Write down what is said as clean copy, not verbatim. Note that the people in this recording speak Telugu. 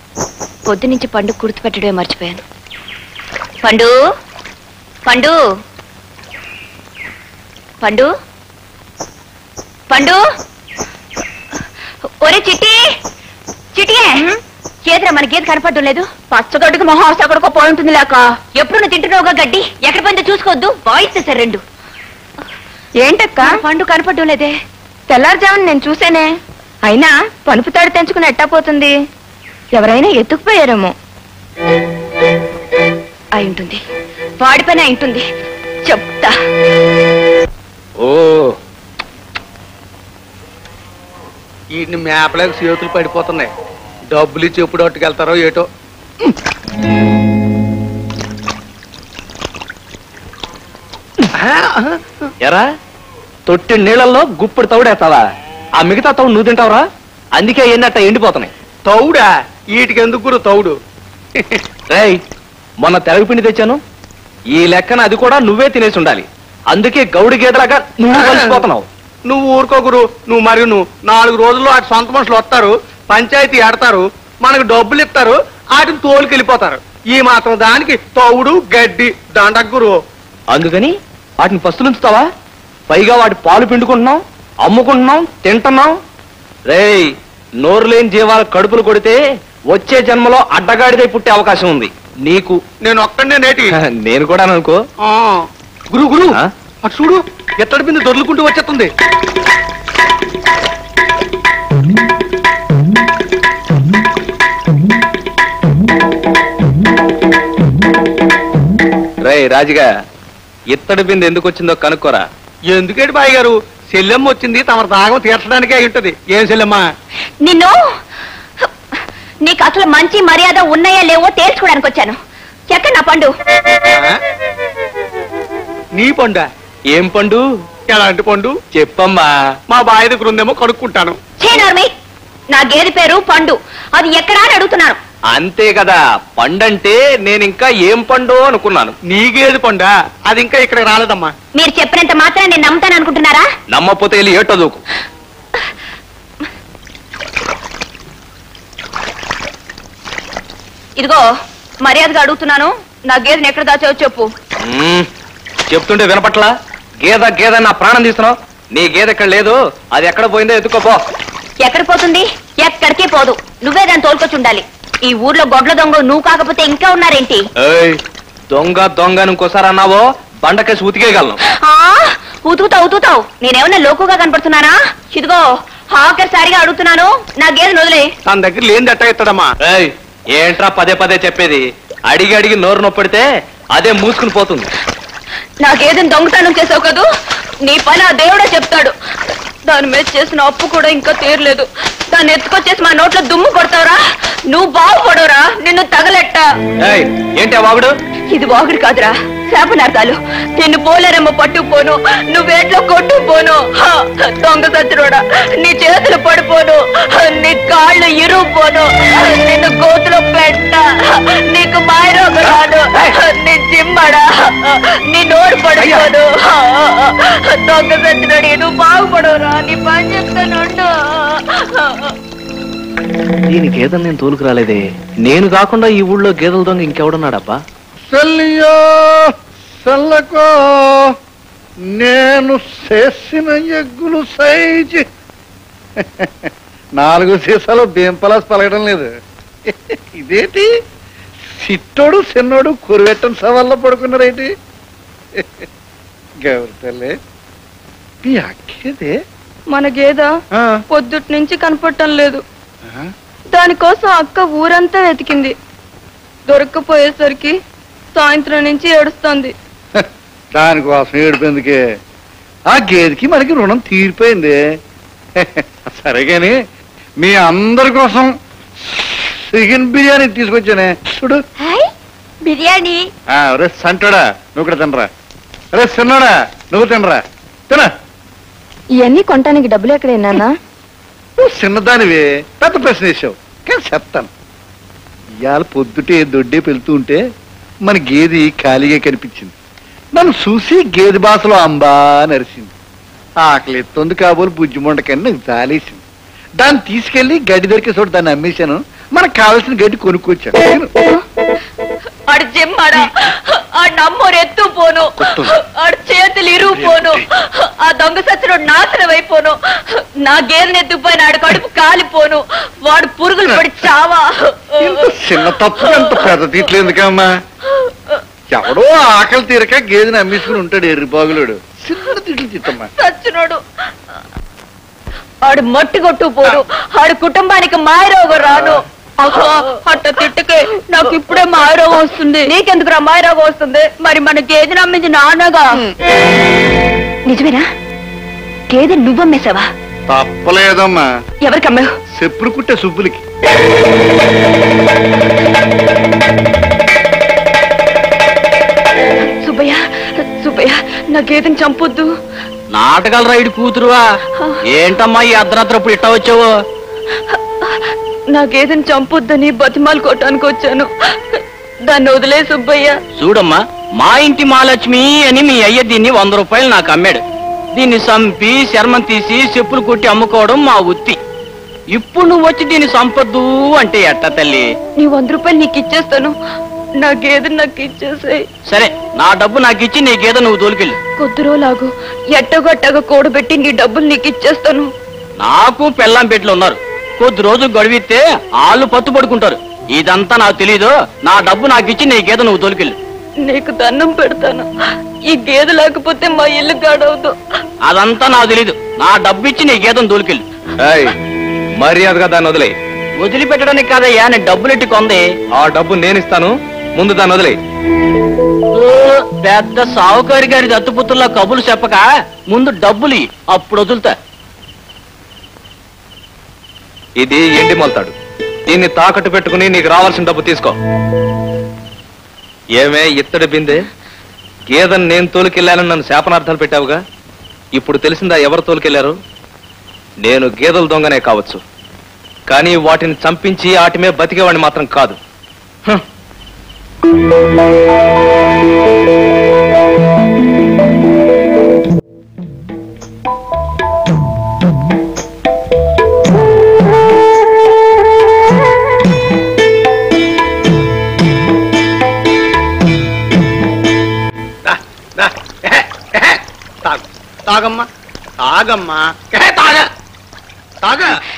పొద్దునుంచి పండు కుర్తు పెట్టడమే మర్చిపోయాను. పండు పండు పండు పండు ఒరే చిట్టి చిటియే చేతిరా మన గేదె కనపడడం లేదు. పచ్చగడ్డుకు మొహం అవసరకొడుకో పోయి ఉంటుంది లేక ఎప్పుడు నువ్వు తింటున్నావుగా గడ్డి ఎక్కడ పోయిందో చూసుకోవద్దు. వాయిస్తే రెండు ఏంటక్క పండు కనపడడం లేదే. తెల్లారుజామున నేను చూసేనే. అయినా పనుపు తాడు తెంచుకుని ఎట్టా పోతుంది. ఎవరైనా ఎత్తుకుపోయారేమో. అయి ఉంటుంది, వాడి పని అయి ఉంటుంది. చెప్తా. ఓ వీటిని మేపలేక చేతులు పడిపోతున్నాయి. డబ్బులు ఇచ్చి ఎప్పుడు అట్టుకెళ్తారో ఏటో. ఎరా తొట్టి నీళ్ళల్లో గుప్పుడు తౌడేస్తావా? ఆ మిగతా తౌడు నువ్వు తింటావురా? అందుకే ఎన్నట్ట ఎండిపోతున్నాయి. తౌడా? వీటికి ఎందుకు తౌడు? రేయ్ మొన్న తెరగపిండి తెచ్చాను. ఈ లెక్కన అది కూడా నువ్వే తినేసి ఉండాలి. అందుకే గౌడి గేదలాగా నువ్వు కలిసిపోతున్నావు. నువ్వు ఊరుకోగురు. నువ్వు మరి నువ్వు 4 రోజుల్లో అటు సొంత మనుషులు వస్తారు, పంచాయతీ ఆడతారు, మనకు డబ్బులు ఇస్తారు, వాటిని తోలుకెళ్ళిపోతారు. ఈ మాత్రం దానికి తౌడు గడ్డి దండగురు. అందుకని వాటిని పస్తులుంచుతావా? పైగా వాటి పాలు పిండుకుంటున్నాం, అమ్ముకుంటున్నాం, తింటున్నాం. రేయ్ నోరు లేని జీవాల కడుపులు కొడితే వచ్చే జన్మలో అడ్డగాడిదై పుట్టే అవకాశం ఉంది నీకు. నేను ఒక్కడే నేటి. నేను కూడా అనుకో. గురు గురు అటు చూడు, ఎత్తడి బిందు దొర్లుకుంటూ వచ్చేస్తుంది. రేయ్ రాజుగా ఇత్తడి బిందె ఎందుకు వచ్చిందో కనుక్కోరా. ఎందుకేంటి బాయ్ గారు? చెల్లెమ్మ వచ్చింది తమ దాగం తీర్చడానికే అయి ఉంటది. ఏం చెల్లెమ్మ? నిన్ను నీకు అసలు మంచి మర్యాద ఉన్నాయా లేవో తేల్చుకోవడానికి వచ్చాను. ఎక్కడ నా పండు? నీ పండు? ఏం పండు? ఎలాంటి పండు చెప్పమ్మా. మా బాయ్ దగ్గర ఉందేమో కనుక్కుంటాను. నా గేదె పేరు పండు. అది ఎక్కడా అని అడుగుతున్నాను. అంతే కదా, పండంటే నేను ఇంకా ఏం పండు అనుకున్నాను. నీకేది పండా? అది ఇంకా ఇక్కడ రాలేదమ్మా. మీరు చెప్పినంత మాత్రం నేను నమ్ముతాను అనుకుంటున్నారా? నమ్మపోతే వెళ్ళి ఏటో దూకు. ఇదిగో మర్యాదగా అడుగుతున్నాను, నా గేదెని ఎక్కడ దాచావో చెప్పు. చెప్తుంటే వినపట్లా? గేద గేద నా ప్రాణం తీస్తున్నావు. నీ గేదె ఎక్కడ లేదు, అది ఎక్కడ పోయిందో ఎత్తుకోపో. ఎక్కడ పోతుంది? ఎక్కడికే పోదు. నువ్వే దాన్ని తోలుకొచ్చి ఉండాలి. ఈ ఊర్లో గొడ్ల దొంగ నువ్వు కాకపోతే ఇంకా ఉన్నారేంటి? దొంగ దొంగ ఇంకోసారి అన్నావో బండకేసి ఉతికేయగలను. ఉతుకుతావు. నేనేమన్నా లోకుగా కనపడుతున్నానా? ఇదిగో ఆఖరిసారిగా అడుగుతున్నాను, నా గేదెను వదిలే. తన దగ్గర లేని ఎట్ట ఎత్తడమ్మా. ఏంట్రా పదే పదే చెప్పేది? అడిగి అడిగి నోరు నొప్పిడితే అదే మూసుకుని పోతుంది. నా గేదెను దొంగతనం చేసావు కదూ, నీ పని ఆ దేవుడే చెప్తాడు. దాని మీద చేసిన అప్పు కూడా ఇంకా తీరలేదు. దాన్ని ఎత్తుకొచ్చేసి మా నోట్లో దుమ్ము కొడతావురా? నువ్వు బాగుపడవురా, నిన్ను తగలెట్ట. ఏంటి వాగుడు? ఇది వాగుడు కాదురా, శాపనార్థాలు. నిన్ను పోలేరమ్మ పట్టుకుపోను, నువ్వేట్లో కొట్టుకుపోను. దొంగ సచ్చిరోడా, నీ చేతులు పడిపోను, నీ కాళ్ళు ఇరుపోను, నిన్ను గోతులో పెట్ట, నీకు మాయరోగం రాదు, నీ జిమ్మడా, నీ నోరు పడిపోను. దొంగ సచ్చిరోడి, నువ్వు బాగుపడవురా, నీ పని చెప్తానుండు. దీని గేదెలు నేను తోలుకు రాలేదే. నేను కాకుండా ఈ ఊళ్ళో గేదెల దొంగ ఇంకెవడున్నాడబ్బా? సెల్లియో సెల్లకో నేను చేసిన ఎగ్గులు సైజు 4 సీసాలు బేంపలాస్ పలకడం లేదు. ఇదేంటి సిట్టోడు చిన్నోడు కురువెట్టం సవాల్లో పడుకున్నారేంటి? గౌరి తల్లి మీ అక్కేదే? మన గేద పొద్దుటి నుంచి కనపడటం లేదు. దానికోసం అక్క ఊరంతా వెతికింది. దొరక్కపోయేసరికి సాయంత్రం నుంచి ఏడుస్తోంది. దానికోసం ఏడిపోయిందికే? ఆ గేదెకి మనకి రుణం తీరిపోయింది. సరేగాని మీ అందరి కోసం చికెన్ బిర్యానీ తీసుకొచ్చానే చూడు. బిర్యానీ? రే సంటోడా నువ్వు కూడా తినరా. రే చిన్నోడా నువ్వు తినరా. తిన. ఇవన్నీ కొనటానికి డబ్బులు ఎక్కడైనా? నువ్వు చిన్నదానివే పెద్ద ప్రశ్న వేసావు, కానీ చెప్తాను. ఇవాళ పొద్దుటే దొడ్డే పెళ్తూ ఉంటే మన గేది ఖాళీగా కనిపించింది. నన్ను చూసి గేదె భాషలో అంబా నరిసింది. ఆకలి ఎత్తుంది కాబోలు బుజ్జిమొండకని నాకు జాలేసింది. దాన్ని తీసుకెళ్లి గడ్డి దొరికే చోటు దాన్ని అమ్మేశాను. మనకు కావాల్సిన గడ్డి కొనుక్కొచ్చాను తిను. ఆడు జిమ్మాడా ఆ నమ్మోరు ఎత్తు పోను ఆడు చేతులు ఇరుగు పోను ఆ దొంగ సచ్చినోడు నాశనం అయిపోను నా గేదెని ఎత్తుకుపోయిన ఆడు కడుపు కాలిపోను వాడు పురుగులు పడి చావా. ఇంత చిన్న తప్పు ఎంత పెద్ద తీట్లు ఎందుకమ్మా? ఎవడో ఆకలి తీరక గేదెని అమ్మేసుకుని ఉంటాడు ఎర్రి బాగులోడు. చిన్న తీట్లు తిట్టమ్మా. సచ్చినోడు ఆడు మట్టి కొట్టు పోను ఆడు కుటుంబానికి మాయరోగం రాను. అట్ట తిట్టుకే నాకు ఇప్పుడే మాయరోగం వస్తుంది. నీకెందుకు రా మాయరోగం వస్తుంది? మరి మన గేదె నమ్మింది నాన్నగా. నిజమేనా? గేదె నువ్వమ్మేశావా? తప్పలేదమ్మా. ఎవరికమ్మావు? చెప్పులు కుట్టే సుబ్బులకి. సుబ్బయ్య సుబ్బయ్య నా గేదెని చంపొద్దు. నాటకాల రైడ్ కూతురువా? ఏంటమ్మా ఈ అర్ధరాత్రప్పుడు ఇట్టా వచ్చావు? నా గేదెని చంపొద్దని బతిమాలు కొట్టడానికి వచ్చాను. దాన్ని వదిలే సుబ్బయ్య. చూడమ్మా, మా ఇంటి మహాలక్ష్మి అని మీ అయ్య దీన్ని 100 రూపాయలు నాకు అమ్మాడు. దీన్ని చంపి శర్మం తీసి చెప్పులు కొట్టి అమ్ముకోవడం మా వృత్తి. ఇప్పుడు నువ్వు వచ్చి దీన్ని చంపొద్దు అంటే ఎట్ట తల్లి? నీ 100 రూపాయలు నీకు ఇచ్చేస్తాను. నా గేదె నాకు ఇచ్చేసాయి. సరే, నా డబ్బు నాకు ఇచ్చి నీ గేదె నువ్వు తోలుకెళ్ళు. కొద్ది రోజులాగు ఎట్టగొట్టగా కూడబెట్టి నీ డబ్బులు నీకు ఇచ్చేస్తాను. నాకు పెళ్ళాం పెట్లు ఉన్నారు. కొద్ది రోజులు గడివిస్తే వాళ్ళు పత్తు పడుకుంటారు. ఇదంతా నాకు తెలీదు. నా డబ్బు నాకు ఇచ్చి నీ గేదె నువ్వు తోలుకెళ్ళు. నీకు దండం పెడతాను. ఈ గేదె లేకపోతే మా ఇల్లు గాడవద్దు. అదంతా నాకు తెలీదు. నా డబ్బు ఇచ్చి నీ గేదెను తోలుకెళ్ళు. మర్యాదగా దాన్ని వదిలే. వదిలిపెట్టడానికి కాదయ్యా, నేను డబ్బులెట్టి కొంది. ఆ డబ్బు నేను ఇస్తాను, ముందు దాన్ని వదిలే. పెద్ద సావుకారి గారి దత్తుపుత్రుల్లో కబులు చెప్పక ముందు డబ్బులు ఇయ్యి, అప్పుడు వదులుతా. ఇది ఎండి మొలతాడు. దీన్ని తాకట్టు పెట్టుకుని నీకు రావాల్సిన డబ్బు తీసుకో. ఏమే ఇత్తడి బిందె, గేదెను నేను తోలుకెళ్ళానని నన్ను శాపనార్థాలు పెట్టావుగా. ఇప్పుడు తెలిసిందా ఎవరు తోలుకెళ్లారు? నేను గేదెల దొంగనే కావచ్చు, కానీ వాటిని చంపించి వాటి మీద బతికేవాడిని మాత్రం కాదు. తాగమ్మా తాగమ్మా తాగ తాగ